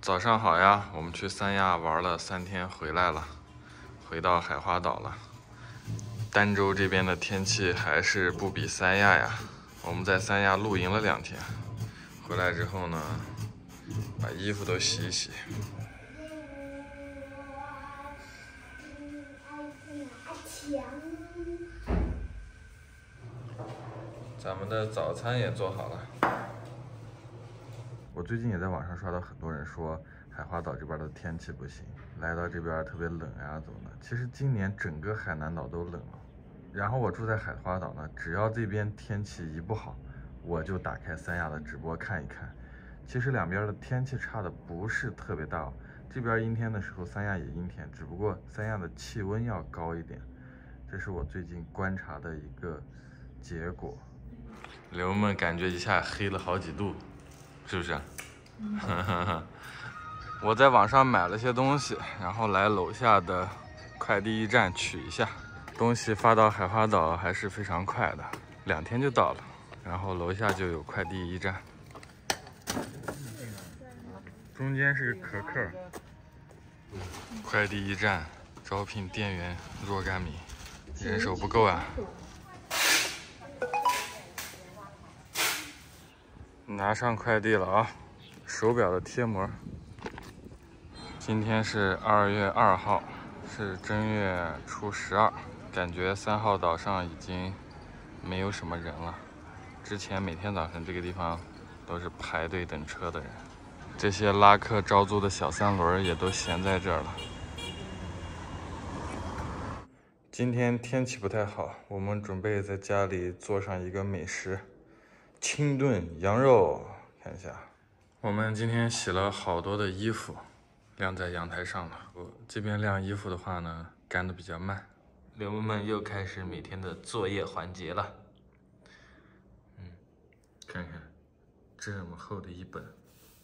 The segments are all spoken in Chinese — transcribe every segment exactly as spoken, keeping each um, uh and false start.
早上好呀！我们去三亚玩了三天，回来了，回到海花岛了。儋州这边的天气还是不比三亚呀。我们在三亚露营了两天，回来之后呢，把衣服都洗一洗。咱们的早餐也做好了。我最近也在网上刷到很多人说海花岛这边的天气不行，来到这边特别冷呀，怎么的？其实今年整个海南岛都冷了。然后我住在海花岛呢，只要这边天气一不好，我就打开三亚的直播看一看。其实两边的天气差的不是特别大，这边阴天的时候，三亚也阴天，只不过三亚的气温要高一点。这是我最近观察的一个结果。刘雯雯感觉一下黑了好几度。是不是？嗯、我在网上买了些东西，然后来楼下的快递驿站取一下东西，发到海花岛还是非常快的，两天就到了。然后楼下就有快递驿站，中间是个可可。快递驿站招聘店员若干名，人手不够啊。拿上快递了啊！手表的贴膜。今天是二月二号，是正月初十二，感觉三号岛上已经没有什么人了。之前每天早晨这个地方都是排队等车的人，这些拉客招租的小三轮也都闲在这儿了。今天天气不太好，我们准备在家里做上一个美食。清炖羊肉，看一下，我们今天洗了好多的衣服，晾在阳台上了。我这边晾衣服的话呢，干得比较慢。刘雯雯又开始每天的作业环节了。嗯，看看，这么厚的一本。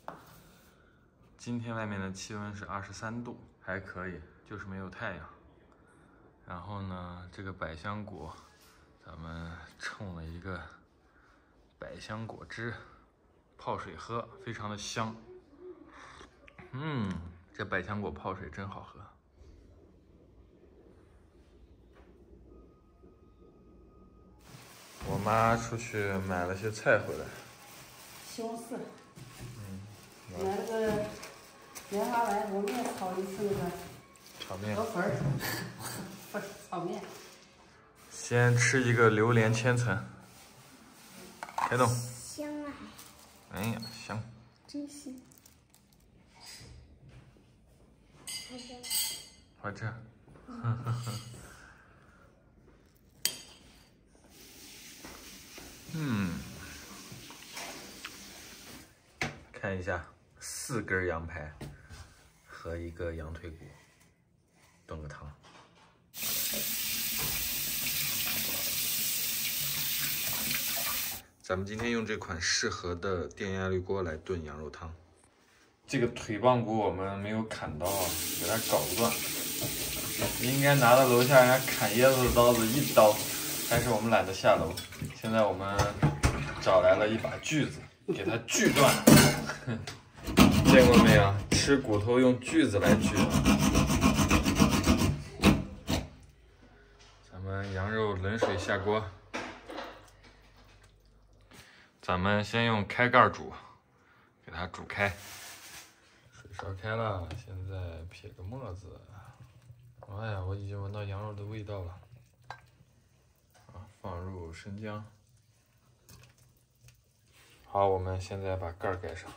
今天外面的气温是二十三度，还可以，就是没有太阳。然后呢，这个百香果，咱们冲了一个百香果汁，泡水喝，非常的香。嗯，这百香果泡水真好喝。我妈出去买了些菜回来。 西红柿。 嗯。 买了个棉花丸，我们也炒一次那个。 炒面。 河粉儿。不是炒面。 先吃一个榴莲千层。开动。 香啊！ 哎呀，香！ 真香。 好吃。呵呵呵。嗯。看一下，四根羊排和一个羊腿骨，炖个汤。咱们今天用这款适合的电压力锅来炖羊肉汤。这个腿棒骨我们没有砍刀啊，给它搞断。应该拿到楼下人家砍椰子的刀子一刀，但是我们懒得下楼。现在我们找来了一把锯子，给它锯断。见过没有？吃骨头用锯子来锯。咱们羊肉冷水下锅。咱们先用开盖煮，给它煮开。水烧开了，现在撇个沫子。哎呀，我已经闻到羊肉的味道了。啊，放入生姜。好，我们现在把盖盖上，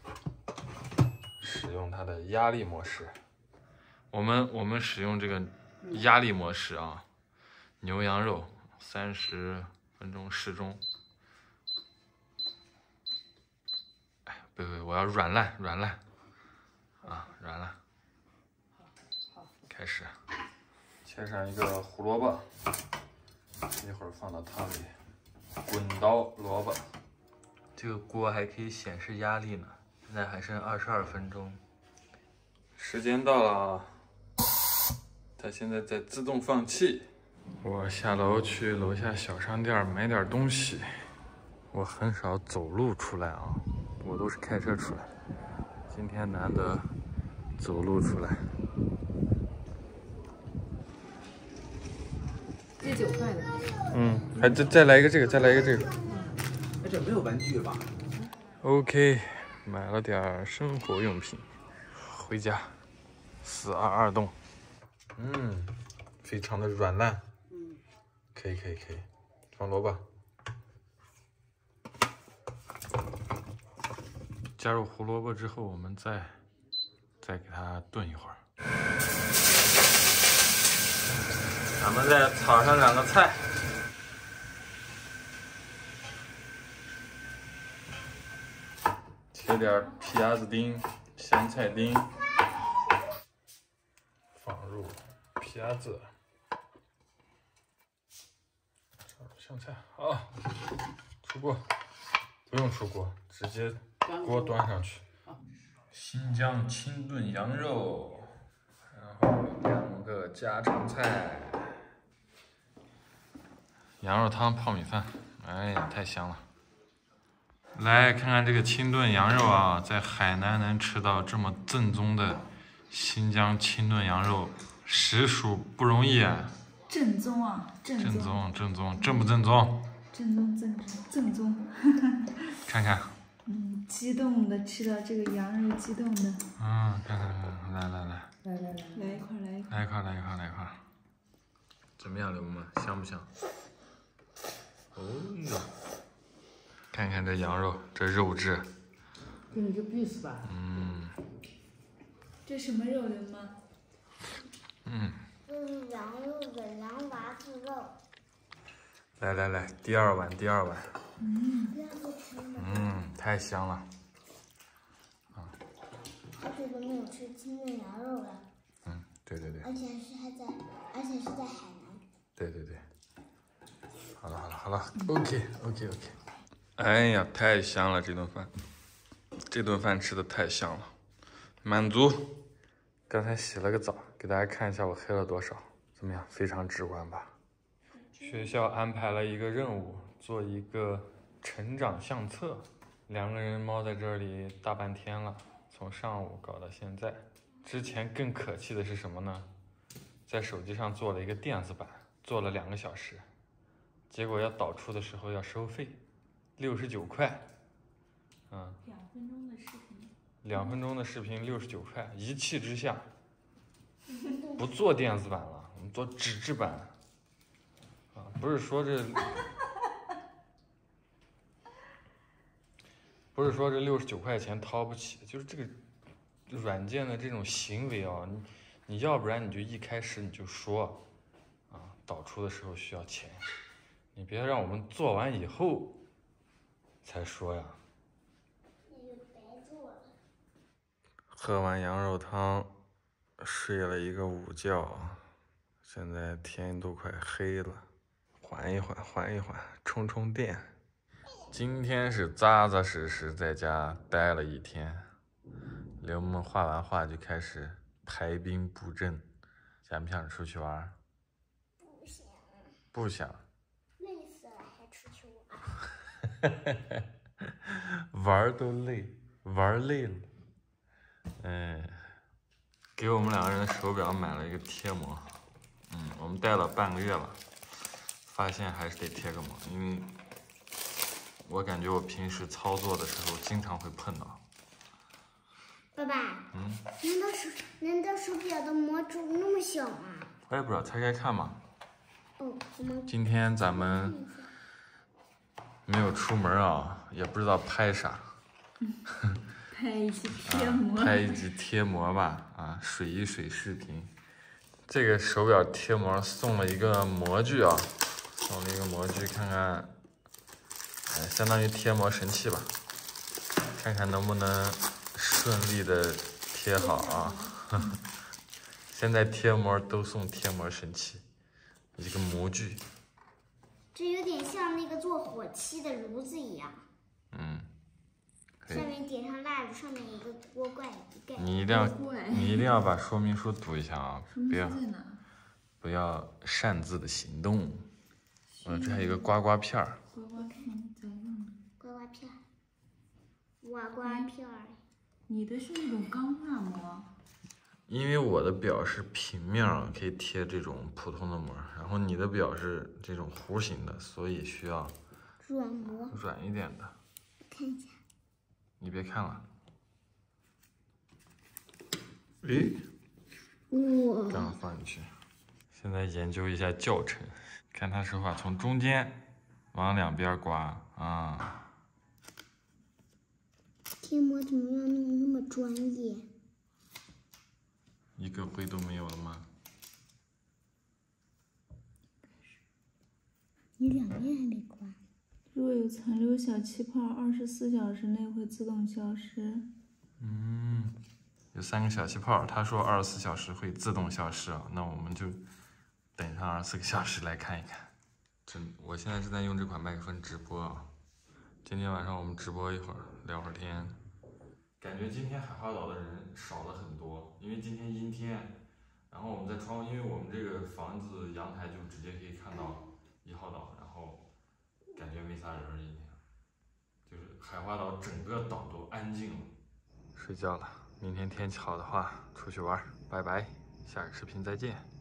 使用它的压力模式。我们我们使用这个压力模式啊，牛羊肉三十分钟适中。不不，我要软烂，软烂，啊，软烂。 好， 开始，切上一个胡萝卜，一会儿放到汤里，滚刀萝卜。这个锅还可以显示压力呢，现在还剩二十二分钟。时间到了啊，它现在在自动放气。我下楼去楼下小商店买点东西。我很少走路出来啊。我都是开车出来。 今天难得走路出来。 这九块的。 嗯，还再再来一个这个，再来一个这个。 哎，这没有玩具吧 ？OK， 买了点生活用品，回家。四二二栋。嗯，非常的软烂。嗯，可以可以可以，放萝卜。加入胡萝卜之后，我们再再给它炖一会儿。咱们再炒上两个菜，切点皮鸭子丁、香菜丁，放入皮鸭子，香菜啊，出锅，不用出锅，直接锅端上去。新疆清炖羊肉，然后两个家常菜。羊肉汤、泡米饭，哎呀，太香了！来看看这个清炖羊肉啊，在海南能吃到这么正宗的新疆清炖羊肉，实属不容易啊！ 正宗啊，正宗， 正宗，正宗，正不正宗？ 正宗，正宗，正宗。 看看， 嗯，激动的吃到这个羊肉，激动的。 嗯，看看，看看，来来来， 来来来， 来一块，来一块， 来一块，来一块，来一块。怎么样，刘萌？香不香？哦哟，看看这羊肉，这肉质， 给你个 piece 吧。 嗯， 这什么肉刘吗？ 嗯， 这是羊肉的羊娃子肉。 来来来，第二碗，第二碗。 嗯， 嗯，太香了。 啊，好久都没有吃清炖羊肉了。 嗯，对对对。 而且是还在，而且是在海南。 对对对。好了好了好了 ，OK OK OK。哎呀，太香了这顿饭，这顿饭吃的太香了，满足。刚才洗了个澡，给大家看一下我黑了多少，怎么样？非常直观吧？学校安排了一个任务，做一个成长相册。两个人猫在这里大半天了，从上午搞到现在。之前更可气的是什么呢？在手机上做了一个电子版，做了两个小时。结果要导出的时候要收费，六十九块，嗯， 两分钟的视频， 两分钟的视频六十九块，一气之下，不做电子版了，我们做纸质版，啊，不是说这，不是说这六十九块钱掏不起，就是这个软件的这种行为啊，你你要不然你就一开始你就说，啊，导出的时候需要钱。你别让我们做完以后才说呀。 那就白做了。 喝完羊肉汤，睡了一个午觉，现在天都快黑了，缓一缓，缓一缓，充充电。今天是扎扎实实在家待了一天，刘萌画完画就开始排兵布阵，想不想出去玩？ 不想。 不想。 累死了还出去玩。 玩都累，玩累了。嗯，给我们两个人的手表买了一个贴膜。嗯，我们戴了半个月了，发现还是得贴个膜，因为我感觉我平时操作的时候经常会碰到。 爸爸， 嗯， 难道手难道手表的膜珠那么小吗？ 我也不知道，拆开看嘛。 哦，怎么？ 今天咱们没有出门啊，也不知道拍啥。 拍一期贴膜， 啊、拍一集贴膜吧，啊，水一水视频。这个手表贴膜送了一个模具啊，送了一个模具，看看，哎，相当于贴膜神器吧，看看能不能顺利的贴好啊。现在贴膜都送贴膜神器，一个模具。 这有点像那个做火漆的炉子一样。 嗯。 下面点上蜡烛，上面一个锅盖一盖。 你一定要，你一定要把说明书读一下啊！不要， 在哪？ 不要擅自的行动。嗯，这还有一个刮刮片儿。 刮刮片咋用？ 刮刮片，刮刮片儿。 你的是那种钢化膜。 因为我的表是平面儿，可以贴这种普通的膜，然后你的表是这种弧形的，所以需要软膜。 软一点的。 看一下。 你别看了。诶， 哇！ 这样放进去。现在研究一下教程，看他说话，从中间往两边刮啊。 贴膜怎么样弄那么专业？ 一个灰都没有了吗？ 你两边还没刮。 若有残留小气泡，二十四小时内会自动消失。 嗯，有三个小气泡，他说二十四小时会自动消失啊，那我们就等上二十四个小时来看一看。真，我现在是在用这款麦克风直播啊。今天晚上我们直播一会儿，聊会儿天。感觉今天海花岛的人少了很多，因为今天阴天。然后我们在窗，因为我们这个房子阳台就直接可以看到一号岛，然后感觉没啥人今天，就是海花岛整个岛都安静了。睡觉了，明天天气好的话出去玩，拜拜，下个视频再见。